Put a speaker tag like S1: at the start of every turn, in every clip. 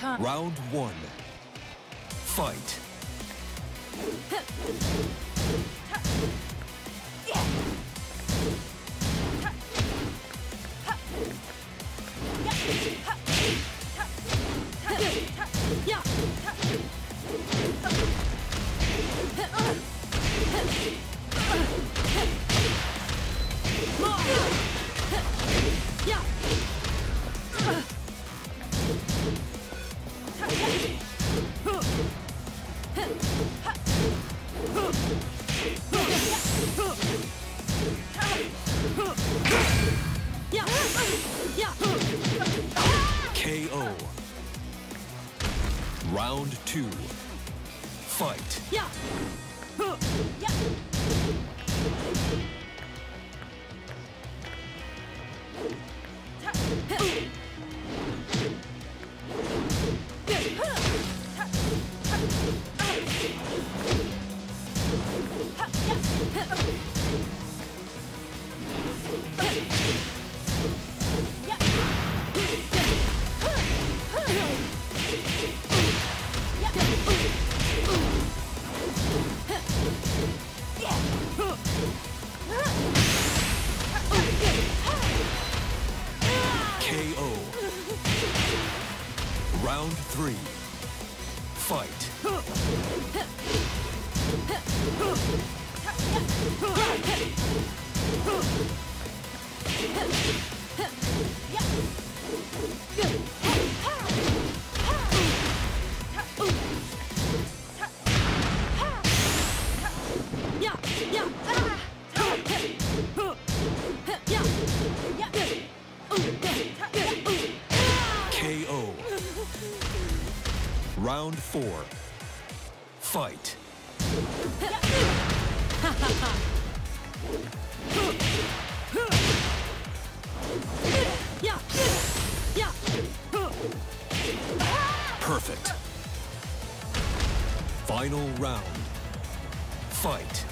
S1: time.
S2: Round one. Fight. KO. Round two. Fight. KO. Round three. Fight. KO. Round four. Fight. Perfect. Final round. Fight.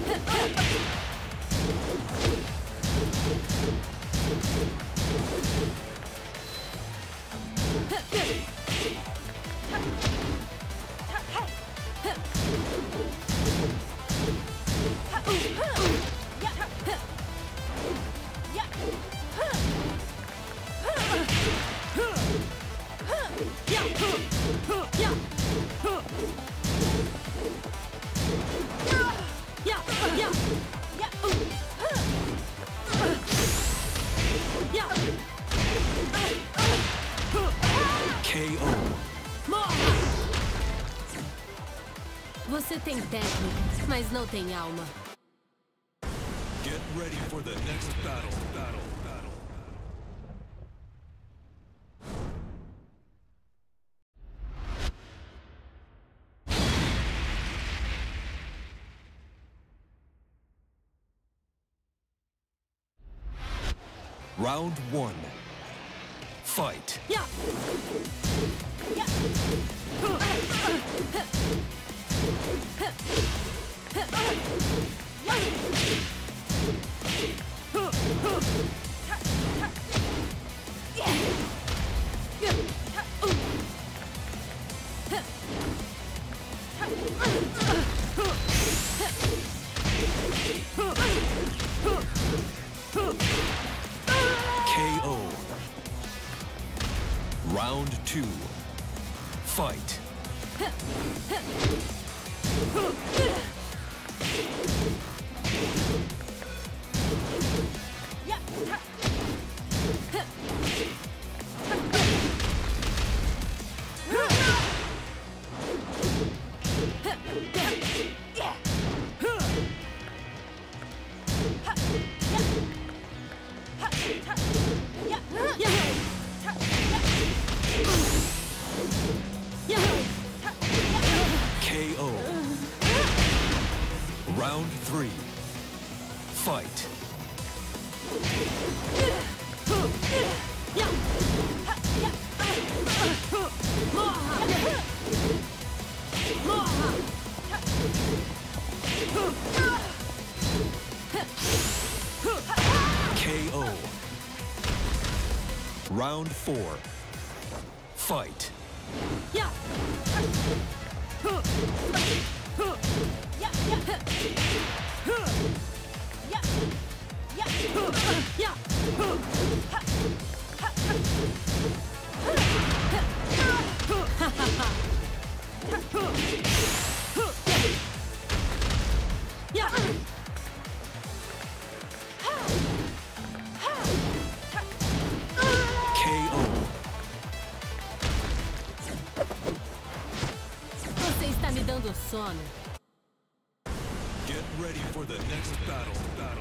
S2: KO.
S3: Você tem técnica, mas não tem alma.
S2: Get ready for the next battle. Round one. Fight. KO. Round two. Fight. KO. Round three. Fight. KO. Round four. Fight.
S3: Você está me dando sono.
S2: Get ready for the next battle.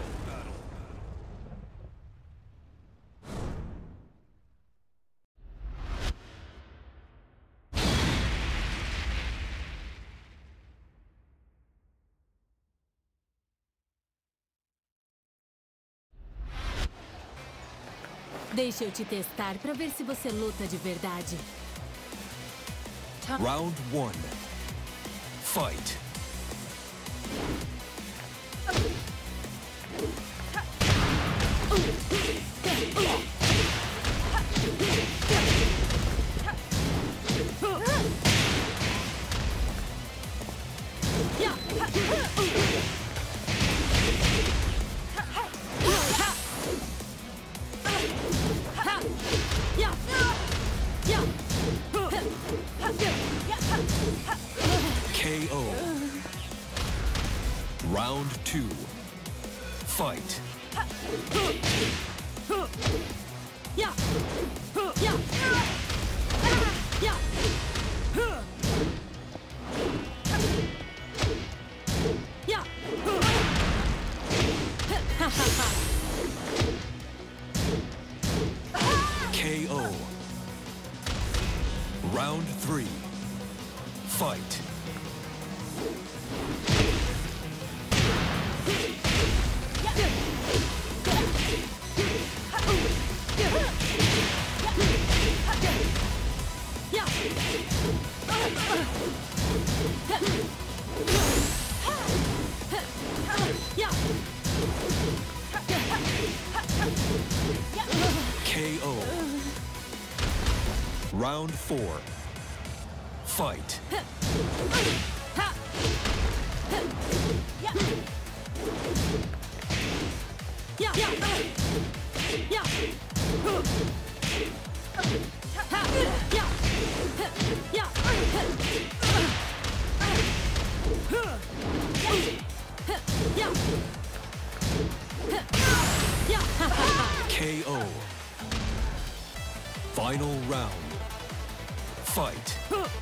S3: Deixa eu te testar para ver se você luta de verdade.
S2: Round 1. Fight. KO. Round 2. Fight. KO. Round 3. Fight. KO. Round 4. Fight. KO. Final round. Fight.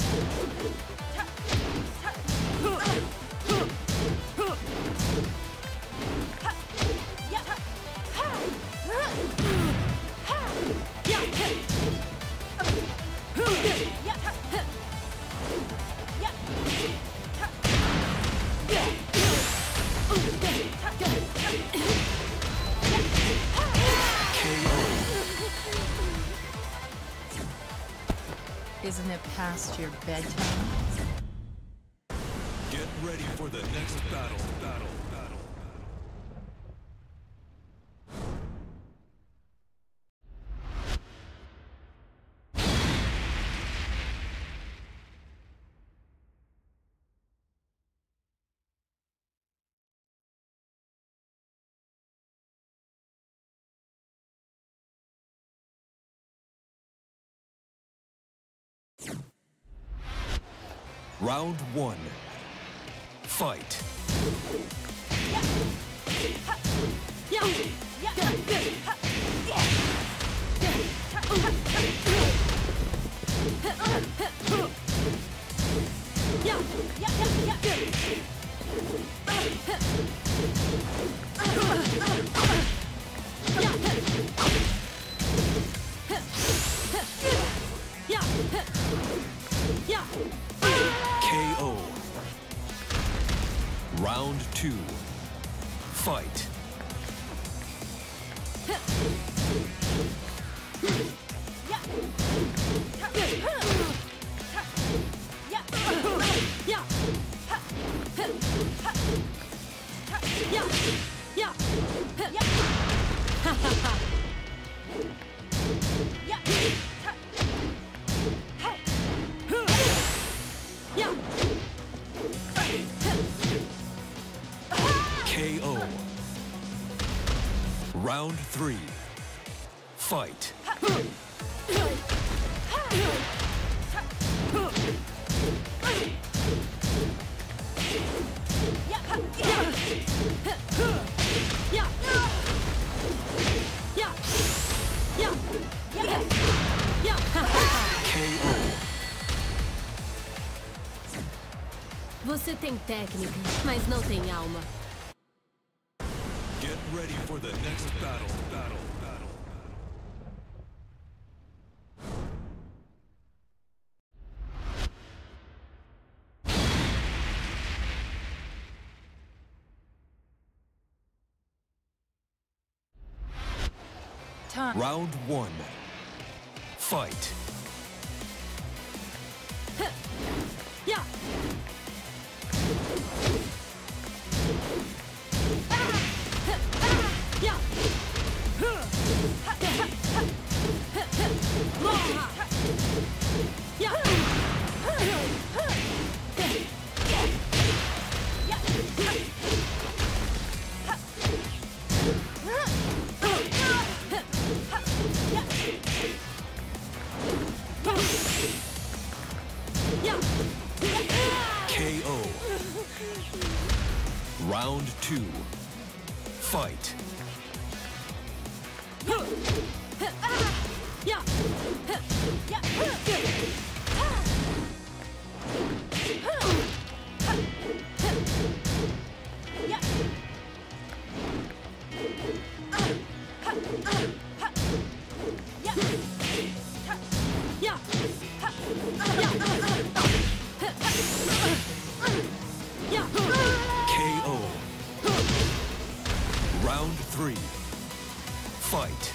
S1: Isn't it past your bedtime?
S2: Get ready for the next battle. Round 1. Fight. KO. Round 2. Fight. Round 3. Fight.
S3: Você tem técnica, mas não tem alma.
S2: Get ready for the next battle.
S1: Time.
S2: Round 1. Fight. KO. Round 2. Fight. KO. Round 3. Fight.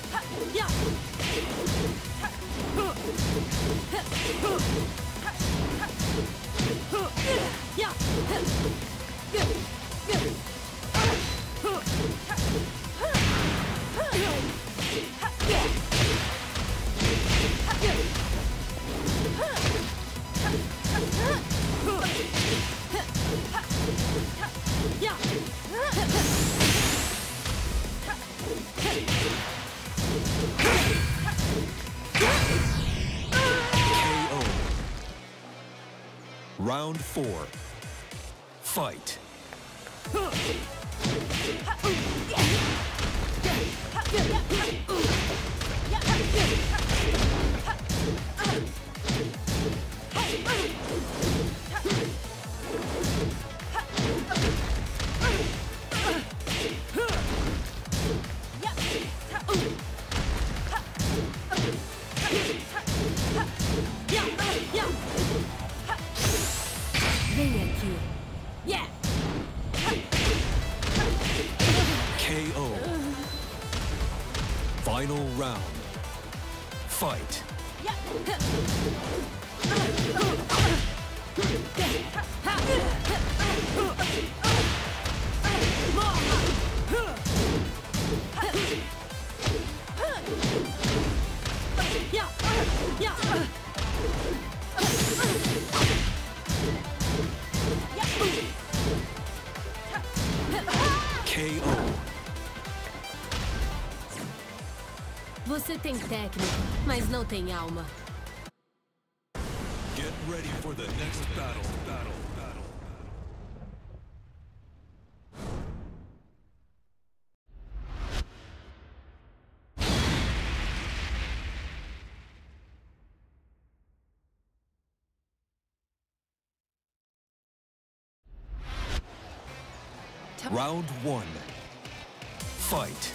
S2: KO. Round 4. Fight.
S3: Vem aqui.
S2: KO. Final round. Fight. KO.
S3: Você tem técnica, mas não tem alma.
S2: Get ready for the next battle. Round 1. Fight.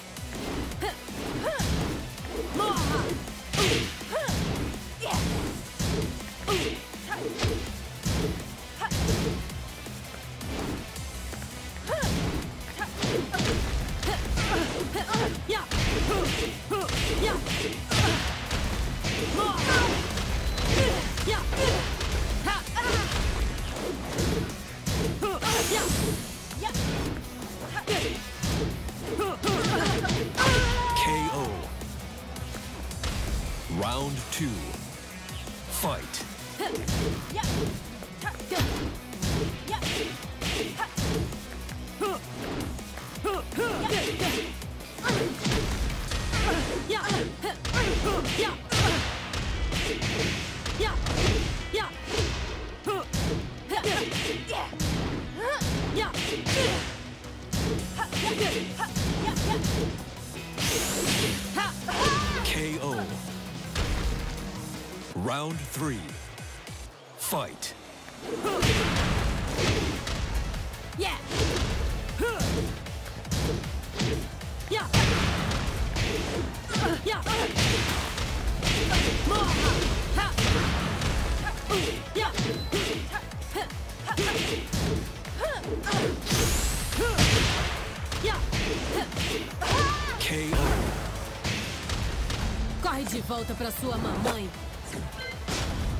S2: KO. Round 2. Fight. KO. Round 3. Fight.
S3: Yeah. Yeah. Yeah. Yeah.
S2: KO.
S3: Corre de volta pra sua mamãe.